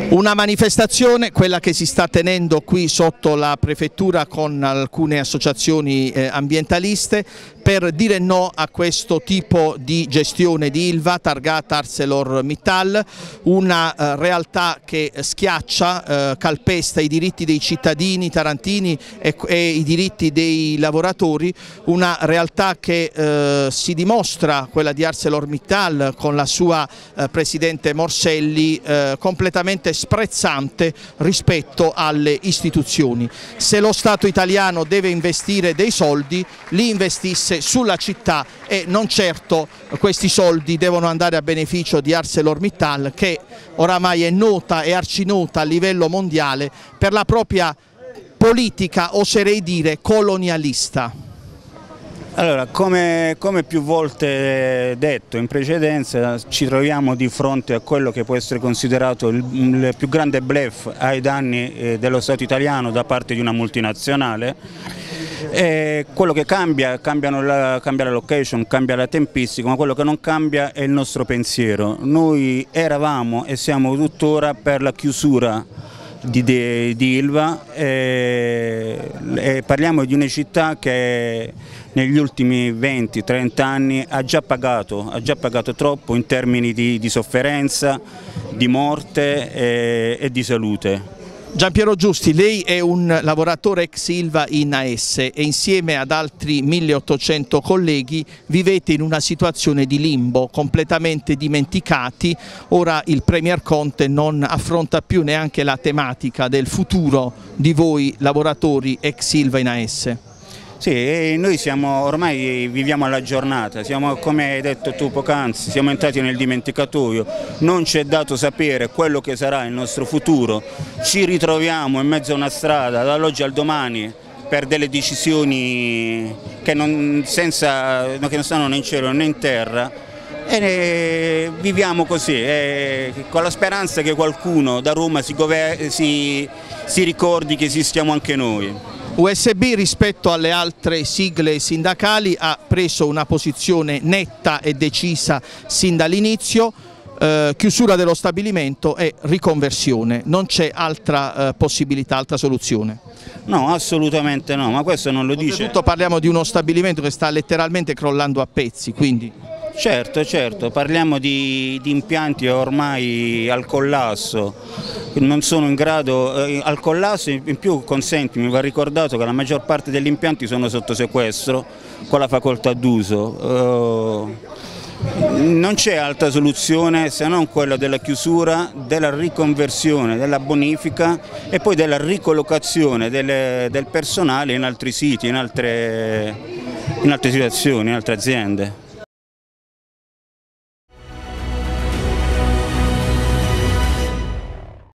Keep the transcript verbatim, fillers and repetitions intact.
Una manifestazione, quella che si sta tenendo qui sotto la prefettura con alcune associazioni eh, ambientaliste, per dire no a questo tipo di gestione di Ilva targata ArcelorMittal, una eh, realtà che schiaccia, eh, calpesta i diritti dei cittadini tarantini e, e i diritti dei lavoratori, una realtà che eh, si dimostra, quella di ArcelorMittal, con la sua eh, presidente Morselli, eh, completamente sprezzante rispetto alle istituzioni. Se lo Stato italiano deve investire dei soldi, li investisse sulla città e non certo questi soldi devono andare a beneficio di ArcelorMittal, che oramai è nota e arcinota a livello mondiale per la propria politica, oserei dire, colonialista. Allora, come, come più volte detto in precedenza, ci troviamo di fronte a quello che può essere considerato il, il più grande bluff ai danni eh, dello Stato italiano da parte di una multinazionale. E quello che cambia, cambiano la, cambia la location, cambia la tempistica, ma quello che non cambia è il nostro pensiero. Noi eravamo e siamo tuttora per la chiusura di, di, di Ilva e, e parliamo di una città che negli ultimi venti trenta anni ha già pagato, ha già pagato troppo in termini di, di sofferenza, di morte e, e di salute. Giampiero Giusti, lei è un lavoratore ex Ilva in A S e insieme ad altri milleottocento colleghi vivete in una situazione di limbo, completamente dimenticati. Ora il Premier Conte non affronta più neanche la tematica del futuro di voi lavoratori ex Ilva in A S. Sì, noi siamo, ormai viviamo alla giornata, siamo, come hai detto tu poc'anzi, siamo entrati nel dimenticatoio, non ci è dato sapere quello che sarà il nostro futuro, ci ritroviamo in mezzo a una strada dall'oggi al domani per delle decisioni che non, senza, che non stanno né in cielo né in terra e viviamo così, eh, con la speranza che qualcuno da Roma si, si, si ricordi che esistiamo anche noi. U S B rispetto alle altre sigle sindacali ha preso una posizione netta e decisa sin dall'inizio, eh, chiusura dello stabilimento e riconversione, non c'è altra eh, possibilità, altra soluzione. No, assolutamente no, ma questo non lo dice. Oltretutto parliamo di uno stabilimento che sta letteralmente crollando a pezzi, quindi... Certo, certo, parliamo di, di impianti ormai al collasso, non sono in grado, eh, al collasso in più consenti, mi va ricordato che la maggior parte degli impianti sono sotto sequestro con la facoltà d'uso. Eh, non c'è altra soluzione se non quella della chiusura, della riconversione, della bonifica e poi della ricollocazione delle, del personale in altri siti, in altre, in altre situazioni, in altre aziende.